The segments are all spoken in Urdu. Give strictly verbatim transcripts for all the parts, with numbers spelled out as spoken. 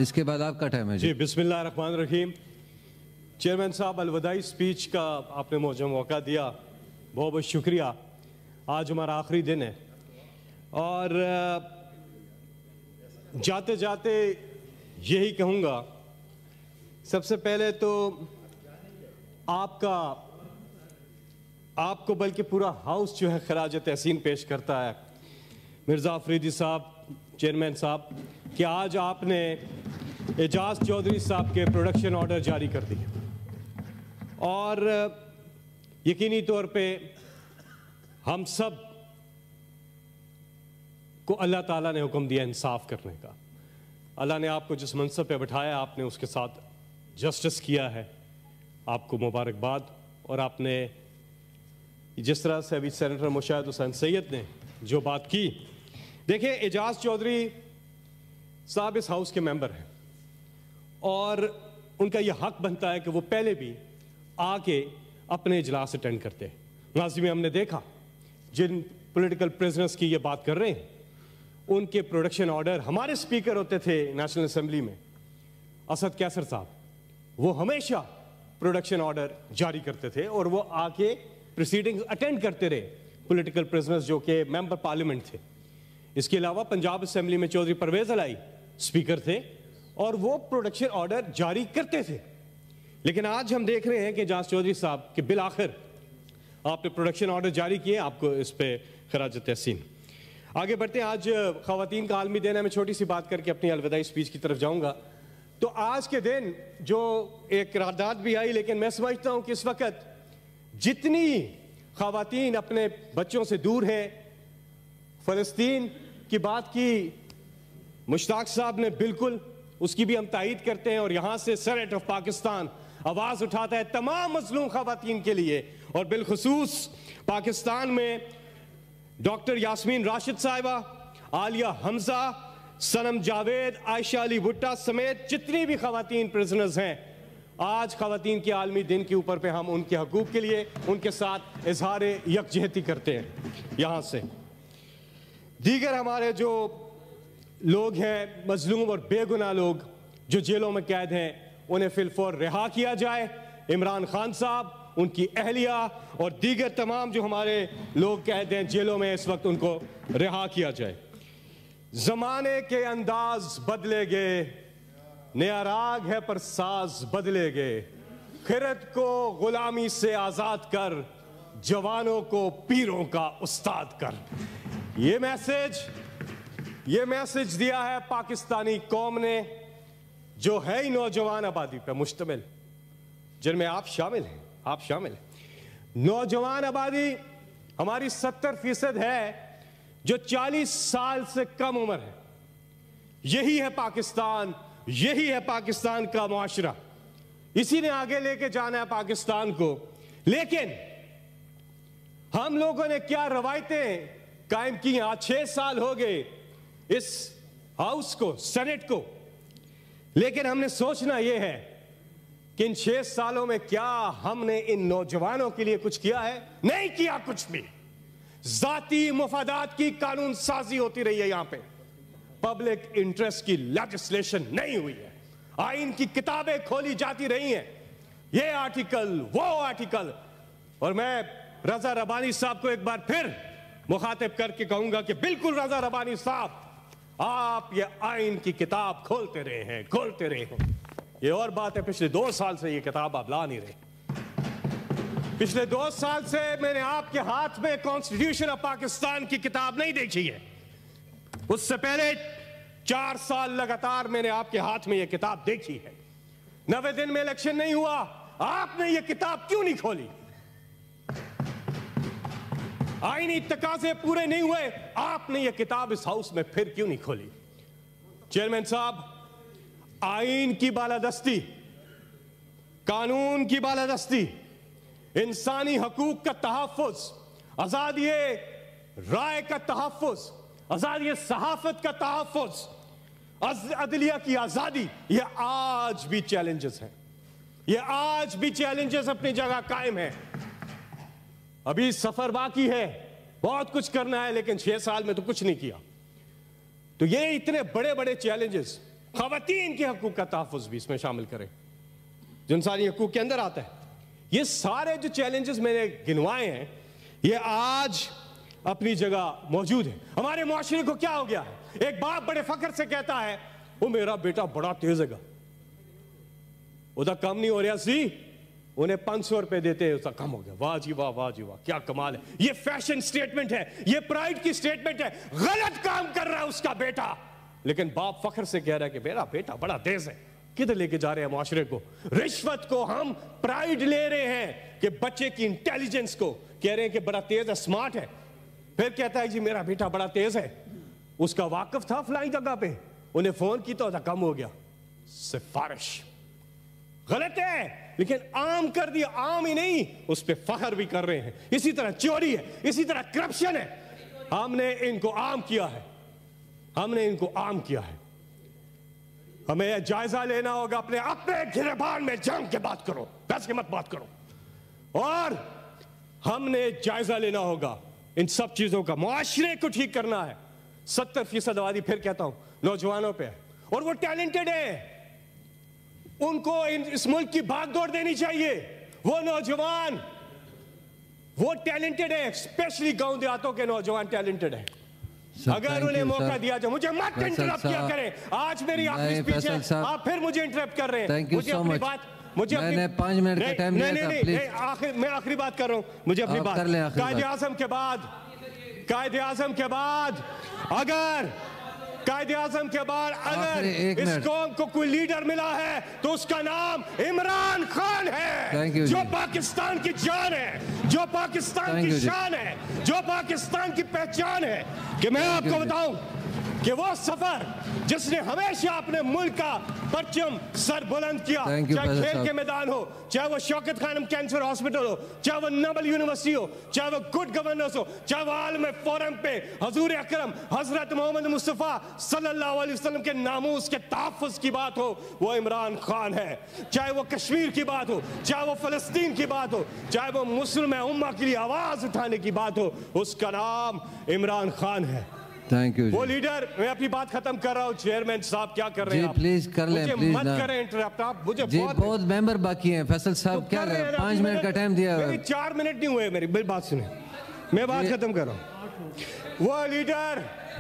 اس کے بعد آپ کا ٹائم ہے جی بسم اللہ الرحمن الرحیم. چیئرمین صاحب الوداعی سپیچ کا آپ نے مجھے موقع دیا, بہت بہت شکریہ. آج ہمارا آخری دن ہے اور جاتے جاتے یہی کہوں گا, سب سے پہلے تو آپ کا آپ کو بلکہ پورا ہاؤس جو ہے خراج تحسین پیش کرتا ہے مرزا افریدی صاحب, چیئرمین صاحب, کہ آج آپ نے اعجاز چودھری صاحب کے پروڈکشن آرڈر جاری کر دیے اور یقینی طور پہ ہم سب کو اللہ تعالیٰ نے حکم دیا انصاف کرنے کا. اللہ نے آپ کو جس منصب پہ بٹھایا آپ نے اس کے ساتھ جسٹس کیا ہے, آپ کو مبارکباد. اور آپ نے جس طرح سے ابھی سینیٹر مشاہد حسین سید نے جو بات کی, دیکھیں اعجاز چودھری صاحب اس ہاؤس کے ممبر ہیں اور ان کا یہ حق بنتا ہے کہ وہ پہلے بھی آ کے اپنے اجلاس اٹینڈ کرتے ہیں. ماضی میں ہم نے دیکھا جن پولیٹیکل پریزنرز کی یہ بات کر رہے ہیں ان کے پروڈکشن آرڈر, ہمارے سپیکر ہوتے تھے نیشنل اسمبلی میں اسد کیسر صاحب, وہ ہمیشہ پروڈکشن آرڈر جاری کرتے تھے اور وہ آ کے پروسیڈنگز اٹینڈ کرتے رہے پولیٹیکل پریزنرز جو کہ ممبر پارلیمنٹ تھے. اس کے علاوہ پنجاب اسمبلی میں چودھری پرویز علائی سپیکر تھے اور وہ پروڈکشن آرڈر جاری کرتے تھے. لیکن آج ہم دیکھ رہے ہیں کہ اعجاز چودھری صاحب کہ بالآخر آپ نے پروڈکشن آرڈر جاری کیے, آپ کو اس پہ خراج تحسین. آگے بڑھتے ہیں. آج خواتین کا عالمی دن ہے. میں چھوٹی سی بات کر کے اپنی الوداعی سپیچ کی طرف جاؤں گا. تو آج کے دن جو ایک قرارداد بھی آئی, لیکن میں سمجھتا ہوں کہ اس وقت جتنی خواتین اپنے بچوں سے دور ہیں, فلسطین کی بات کی مشتاق صاحب نے, بالکل اس کی بھی ہم تائید کرتے ہیں اور یہاں سے سینیٹ آف پاکستان آواز اٹھاتا ہے تمام مظلوم خواتین کے لیے, اور بالخصوص پاکستان میں ڈاکٹر یاسمین راشد صاحبہ, عالیہ حمزہ, سنم جاوید, عائشہ علی بھٹہ سمیت جتنی بھی خواتین پریزنرز ہیں, آج خواتین کے عالمی دن کے اوپر پہ ہم ان کے حقوق کے لیے ان کے ساتھ اظہار یکجہتی کرتے ہیں. یہاں سے دیگر ہمارے جو لوگ ہیں مظلوم اور بے گناہ لوگ جو جیلوں میں قید ہیں, انہیں فی الفور رہا کیا جائے. عمران خان صاحب, ان کی اہلیہ اور دیگر تمام جو ہمارے لوگ قید ہیں جیلوں میں اس وقت, ان کو رہا کیا جائے. زمانے کے انداز بدلے گئے, نیا راگ ہے پر ساز بدلے گئے, خرد کو غلامی سے آزاد کر, جوانوں کو پیروں کا استاد کر. یہ میسج یہ میسج دیا ہے پاکستانی قوم نے جو ہے ہی نوجوان آبادی پہ مشتمل, جن میں آپ شامل ہیں آپ شامل ہیں نوجوان آبادی ہماری ستر فیصد ہے جو چالیس سال سے کم عمر ہے. یہی ہے پاکستان, یہی ہے پاکستان کا معاشرہ, اسی نے آگے لے کے جانا ہے پاکستان کو. لیکن ہم لوگوں نے کیا روایتیں قائم کی ہیں. آج چھ سال ہو گئے اس ہاؤس کو, سینٹ کو, لیکن ہم نے سوچنا یہ ہے کہ ان چھ سالوں میں کیا ہم نے ان نوجوانوں کے لیے کچھ کیا ہے؟ نہیں کیا کچھ بھی. ذاتی مفادات کی قانون سازی ہوتی رہی ہے یہاں پہ, پبلک انٹرسٹ کی لیجسلیشن نہیں ہوئی ہے, آئین کی کتابیں کھولی جاتی رہی ہیں, یہ آرٹیکل وہ آرٹیکل. اور میں رضا ربانی صاحب کو ایک بار پھر مخاطب کر کے کہوں گا کہ بالکل رضا ربانی صاحب, آپ یہ آئین کی کتاب کھولتے رہے ہیں کھولتے رہے ہیں. یہ اور بات ہے پچھلے دو سال سے یہ کتاب آپ لا نہیں رہے. پچھلے دو سال سے میں نے آپ کے ہاتھ میں کانسٹیٹیوشن آف پاکستان کی کتاب نہیں دیکھی ہے. اس سے پہلے چار سال لگاتار میں نے آپ کے ہاتھ میں یہ کتاب دیکھی ہے. نوے دن میں الیکشن نہیں ہوا, آپ نے یہ کتاب کیوں نہیں کھولی؟ آئینی تقاضے پورے نہیں ہوئے, آپ نے یہ کتاب اس ہاؤس میں پھر کیوں نہیں کھولی؟ چیئرمین صاحب, آئین کی بالادستی, قانون کی بالادستی, انسانی حقوق کا تحفظ, آزادی رائے کا تحفظ, آزادی صحافت کا تحفظ, عدلیہ کی آزادی, یہ آج بھی چیلنجز ہیں, یہ آج بھی چیلنجز اپنی جگہ قائم ہیں. ابھی سفر باقی ہے, بہت کچھ کرنا ہے, لیکن چھ سال میں تو کچھ نہیں کیا. تو یہ اتنے بڑے بڑے چیلنجز خواتین کے حقوق کا تحفظ بھی اس میں شامل کریں جو انسانی حقوق کے اندر آتا ہے. یہ سارے جو چیلنجز میں نے گنوائے ہیں یہ آج اپنی جگہ موجود ہیں. ہمارے معاشرے کو کیا ہو گیا ہے؟ ایک باپ بڑے فخر سے کہتا ہے وہ میرا بیٹا بڑا تیز ہے گا, ادھر کم نہیں ہو رہا سی, انہیں پانچ سو روپے دیتے ہیں ادھر کم ہو گیا. واہ جی واہ, واہ جی واہ, کیا کمال ہے. یہ فیشن سٹیٹمنٹ ہے, یہ پرائیڈ کی سٹیٹمنٹ ہے. غلط کام کر رہا ہے اس کا بیٹا, لیکن باپ فخر سے کہہ رہا ہے کہ میرا بیٹا بڑا تیز ہے. کدھر لے کے جا رہے ہیں معاشرے کو؟ رشوت کو ہم پرائیڈ لے رہے ہیں کہ بچے کی انٹیلیجنس کو کہہ رہے ہیں کہ بڑا تیز ہے, سمارٹ ہے. پھر کہتا ہے جی میرا بیٹا بڑا تیز ہے. اس کا واقف تھا فلائی جگہ پہ, انہیں فون کی تو کم ہو گیا. سفارش غلط ہے, لیکن عام کر دیا. عام ہی نہیں, اس پہ فخر بھی کر رہے ہیں. اسی طرح چوری ہے, اسی طرح کرپشن ہے. ہم نے ان کو عام کیا ہے, ہم نے ان کو عام کیا ہے. ہمیں یہ جائزہ لینا ہوگا اپنے اپنے گریبان میں جنگ کے بات کرو, بس کے مت بات کرو. اور ہم نے جائزہ لینا ہوگا ان سب چیزوں کا. معاشرے کو ٹھیک کرنا ہے. ستر فیصد آبادی, پھر کہتا ہوں, نوجوانوں پہ ہے اور وہ ٹیلنٹڈ ہیں. ان کو اس ملک کی بھاگ دوڑ دینی چاہیے. وہ نوجوان وہ ٹیلنٹڈ ہیں, اسپیشلی گاؤں دیہاتوں کے نوجوان ٹیلنٹڈ ہیں. اگر انہیں موقع دیا جائے. مجھے مت انٹرپٹ کیا کریں, آج میری آخری سپیچ ہے, آپ پھر مجھے انٹرپٹ کر رہے ہیں. مجھے اپنی بات مجھے میں نے پانچ منٹ کا ٹائم دیا تھا, پلیز. میں آخری بات کر رہا ہوں. مجھے اپنی بات, قائد اعظم کے بعد قائد اعظم کے بعد اگر قائد اعظم کے بعد اگر اس قوم کو کوئی لیڈر ملا ہے تو اس کا نام عمران خان ہے, جو پاکستان کی جان ہے, جو پاکستان کی شان ہے, جو پاکستان کی پہچان ہے. کہ میں آپ کو بتاؤں کہ وہ سفر جس نے ہمیشہ اپنے ملک کا پرچم سر بلند کیا, چاہے کھیل کے میدان ہو, چاہے وہ شوکت خانم کینسر ہاسپٹل ہو, چاہے وہ نوبل یونیورسٹی ہو, چاہے وہ گڈ گورننس ہو, چاہے وہ عالم فورم پہ حضور اکرم حضرت محمد مصطفیٰ صلی اللہ علیہ وسلم کے ناموس کے تحفظ کی بات ہو, وہ عمران خان ہے. چاہے وہ کشمیر کی بات ہو, چاہے وہ فلسطین کی بات ہو, چاہے وہ مسلم امہ کے لیے آواز اٹھانے کی بات ہو, اس کا نام عمران خان ہے. وہ لیڈر. میں اپنی بات ختم کر رہا ہوں. چیئرمین صاحب کیا کر رہے ہیں آپ؟ پلیز کر لیں, پلیز مت کریں انٹرپٹ. آپ مجھے جی بہت ممبر باقی ہیں. فیصل صاحب کیا کر رہے ہیں؟ پانچ منٹ کا ٹائم دیا. میری چار منٹ نہیں ہوئے, میری بات سنیں, میں بات ختم کر رہا ہوں. وہ لیڈر,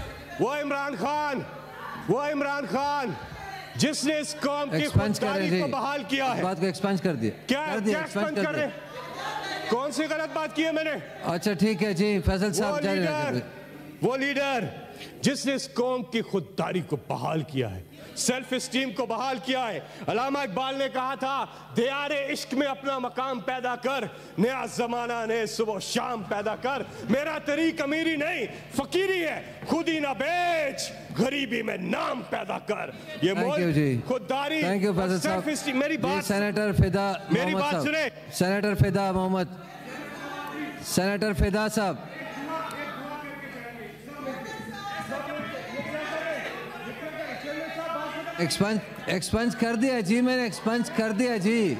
وہ عمران خان, وہ عمران خان جس نے اس قوم کی خودداری کو بحال کیا ہے. بات کو ایکسپانڈ کر دیا. کیا ایکسپانڈ کر رہے ہیں؟ کون سی غلط بات کی ہے میں نے؟ اچھا ٹھیک ہے جی, فیصل صاحب جاری رکھیں. وہ لیڈر جس نے اس قوم کی خودداری کو بحال کیا ہے, سیلف اسٹیم کو بحال کیا ہے. علامہ اقبال نے کہا تھا دیار عشق میں اپنا مقام پیدا کر, نیا زمانہ نے صبح شام پیدا کر. میرا طریق امیری نہیں فقیری ہے, خود ہی نہ بیچ غریبی میں نام پیدا کر. یہ ملک خودداری سیلف اسٹیم. میری بات سینیٹر فدا میری بات سنیں. سینیٹر فدا محمد, سینیٹر فدا صاحب. ایکسپنج کر دیا جی, میں نے ایکسپنج کر دیا جی,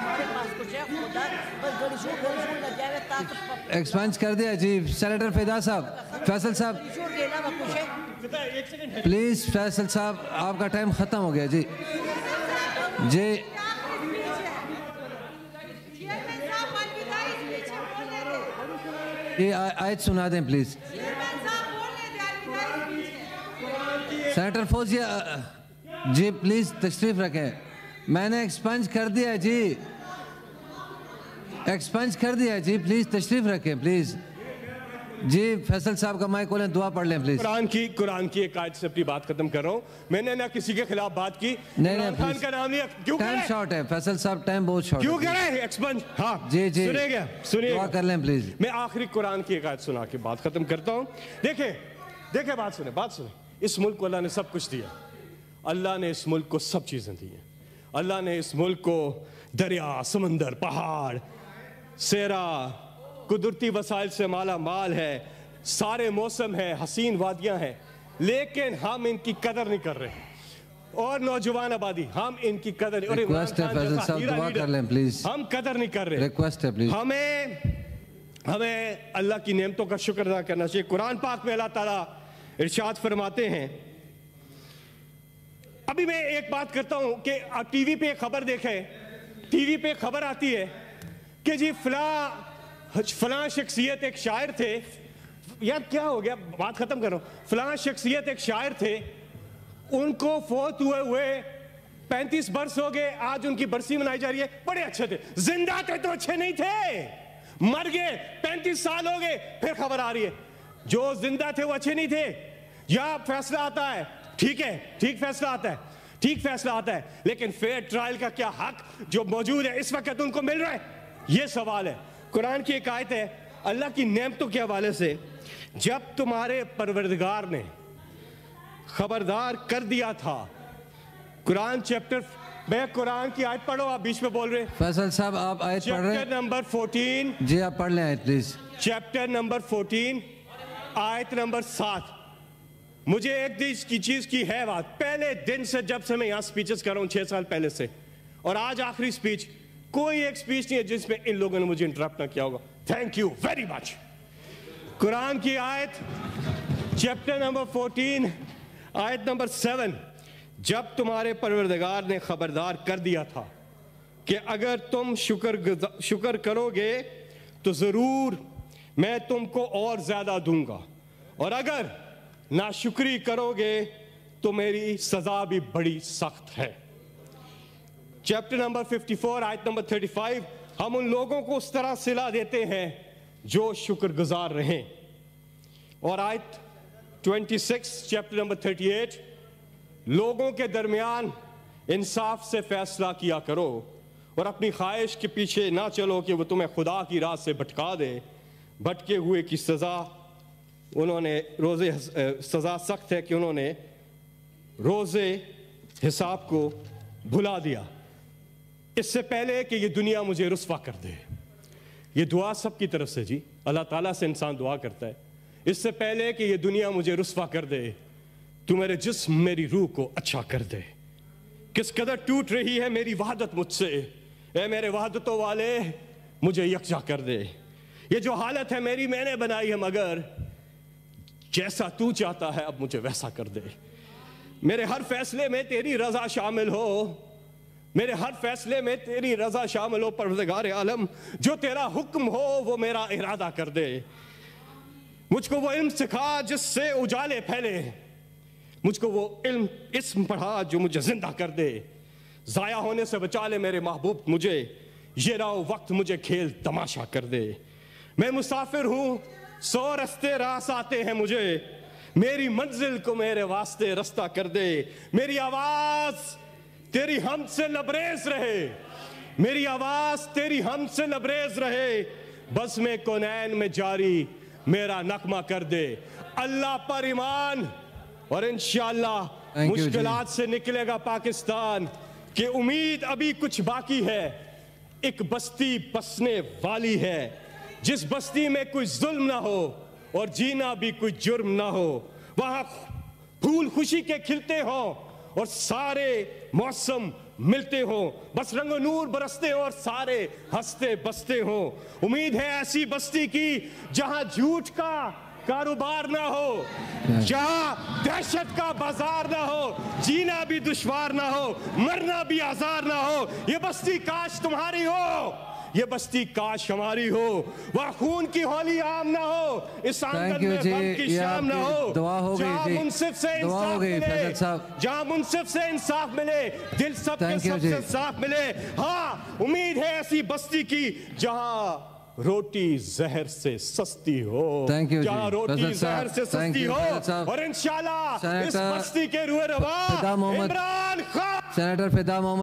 ایکسپنج کر دیا جی. سینیٹر فدا صاحب, فیصل صاحب پلیز, فیصل صاحب آپ کا ٹائم ختم ہو گیا جی. جی یہ آیت سنا دیں please. Senator Fauzia ji please تشریف رکھیں. میں نے ایکسپنج کر دیا جی, ایکسپنج کر دیا جی, پلیز تشریف رکھیں پلیز. جی فیصل صاحب کا مائک کھولیں, دعا پڑھ لیں پلیز. قرآن کی قرآن کی ایک آیت سے اپنی بات ختم کر رہا ہوں. میں نے نہ کسی کے خلاف بات کی. نہیں نہیں خان کا نام لیا. کیوں ٹائم شارٹ ہے فیصل صاحب, ٹائم بہت شارٹ ہے. کیوں کریں ایکسپنج؟ ہاں جی جی سنیں گے, سنیے دعا کر لیں پلیز. میں آخری قرآن کی ایک آیت سنا کے بات ختم کرتا ہوں. دیکھیں دیکھیں بات سنیں, بات سنیں. اس ملک کو اللہ نے سب کچھ دیا. اللہ نے اس ملک کو سب چیزیں دی ہیں. اللہ نے اس ملک کو دریا, سمندر, پہاڑ, صحرا, قدرتی وسائل سے مالا مال ہے, سارے موسم ہیں, حسین وادیاں ہیں, لیکن ہم ان کی قدر نہیں کر رہے. اور نوجوان آبادی, ہم ان کی قدر نہیں. ریکویسٹ ہے فیصل صاحب, دعا کر لیں پلیز. ہم قدر نہیں کر رہے. ریکویسٹ ہے پلیز. ہمیں ہمیں اللہ کی نعمتوں کا شکر ادا کرنا چاہیے. قرآن پاک میں اللہ تعالیٰ ارشاد فرماتے ہیں ابھی میں ایک بات کرتا ہوں کہ آپ ٹی وی پہ ایک خبر دیکھیں, ٹی وی پہ ایک خبر آتی ہے کہ جی فلاں فلاں شخصیت ایک شاعر تھے, یار کیا ہو گیا, بات ختم کرو, فلاں شخصیت ایک شاعر تھے, ان کو فوت ہوئے ہوئے پینتیس برس ہو گئے, آج ان کی برسی منائی جا رہی ہے, بڑے اچھے تھے, زندہ تھے تو اچھے نہیں تھے, مر گئے پینتیس سال ہو گئے, پھر خبر آ رہی ہے جو زندہ تھے وہ اچھے نہیں تھے. یا فیصلہ آتا ہے, ٹھیک ہے, ٹھیک فیصلہ آتا ہے, ٹھیک فیصلہ آتا ہے, لیکن فیئر ٹرائل کا کیا حق جو موجود ہے اس وقت ان کو مل رہا ہے, یہ سوال ہے. قرآن کی ایک آیت ہے اللہ کی نعمتوں کے حوالے سے, جب تمہارے پروردگار نے خبردار کر دیا تھا, قرآن چیپٹر, میں قرآن کی آیت پڑھو, آپ بیچ میں بول رہے ہیں. فیصل صاحب آپ آیت پڑھ رہے ہیں, چیپٹر نمبر فورٹین, جی آپ پڑھ لیں آیت پلیز. چیپٹر نمبر فورٹین آیت نمبر سات. مجھے ایک دیش کی چیز کی ہے بات, پہلے دن سے جب سے میں یہاں سپیچز کر رہا ہوں, چھ سال پہلے سے, اور آج آخری سپیچ, کوئی ایک سپیچ نہیں ہے جس میں ان لوگوں نے مجھے انٹرپٹ نہ کیا ہوگا. Thank you very much. Quran کی آیت چیپٹر نمبر فورٹین آیت نمبر سیون, جب تمہارے پروردگار نے خبردار کر دیا تھا کہ اگر تم شکر شکر کرو گے تو ضرور میں تم کو اور زیادہ دوں گا, اور اگر ناشکری کرو گے تو میری سزا بھی بڑی سخت ہے. چیپٹر نمبر ففٹی فور آیت نمبر تھرٹی فائیو, ہم ان لوگوں کو اس طرح صلہ دیتے ہیں جو شکر گزار رہیں. اور آیت twenty six chapter number thirty eight, لوگوں کے درمیان انصاف سے فیصلہ کیا کرو اور اپنی خواہش کے پیچھے نہ چلو کہ وہ تمہیں خدا کی راہ سے بھٹکا دے. بھٹکے ہوئے کی سزا انہوں نے روزے سزا سخت ہے کہ انہوں نے روزے حساب کو بھلا دیا. اس سے پہلے کہ یہ دنیا مجھے رسوا کر دے, یہ دعا سب کی طرف سے جی, اللہ تعالیٰ سے انسان دعا کرتا ہے, اس سے پہلے کہ یہ دنیا مجھے رسوا کر دے تو میرے جسم میری روح کو اچھا کر دے. کس قدر ٹوٹ رہی ہے میری وحدت مجھ سے, اے میرے وحدتوں والے مجھے یکجا کر دے. یہ جو حالت ہے میری میں نے بنائی ہے, مگر جیسا تو چاہتا ہے اب مجھے ویسا کر دے. میرے ہر فیصلے میں تیری رضا شامل ہو, میرے ہر فیصلے میں تیری رضا شامل ہو پروردگار عالم, جو تیرا حکم ہو وہ میرا ارادہ کر دے. مجھ کو وہ علم سکھا جس سے اجالے پھیلے, مجھ کو وہ علم اسم پڑھا جو مجھے زندہ کر دے. ضائع ہونے سے بچا لے میرے محبوب مجھے, یہ راہ وقت مجھے کھیل تماشا کر دے. میں مسافر ہوں سو رستے راس آتے ہیں مجھے, میری منزل کو میرے واسطے رستہ کر دے. میری آواز تیری حمد سے لبریز رہے, میری آواز تیری حمد سے لبریز رہے, بس میں کونین میں جاری میرا نغمہ کر دے. اللہ پر ایمان, اور انشاءاللہ مشکلات سے نکلے گا پاکستان, کہ امید ابھی کچھ باقی ہے. ایک بستی بسنے والی ہے جس بستی میں کوئی ظلم نہ ہو اور جینا بھی کوئی جرم نہ ہو, وہاں پھول خوشی کے کھلتے ہوں اور سارے موسم ملتے ہوں, بس رنگ و نور برستے ہوں اور سارے ہنستے بستے ہوں. امید ہے ایسی بستی کی جہاں جھوٹ کا کاروبار نہ ہو, جہاں دہشت کا بازار نہ ہو, جینا بھی دشوار نہ ہو, مرنا بھی آزار نہ ہو. یہ بستی کاش تمہاری ہو, یہ بستی کاش ہماری ہو. وہاں خون کی ہولی عام نہ ہو, اس آنگن میں غم کی شام نہ ہو. جہاں منصف سے انصاف ملے, جہاں منصف سے انصاف ملے, دل سب کے سب سے صاف ملے. ہاں امید ہے ایسی بستی کی جہاں روٹی زہر سے سستی ہو, جہاں روٹی زہر سے سستی ہو. اور انشاءاللہ اس بستی کے روح رواں عمران خان. سینیٹر فدا محمد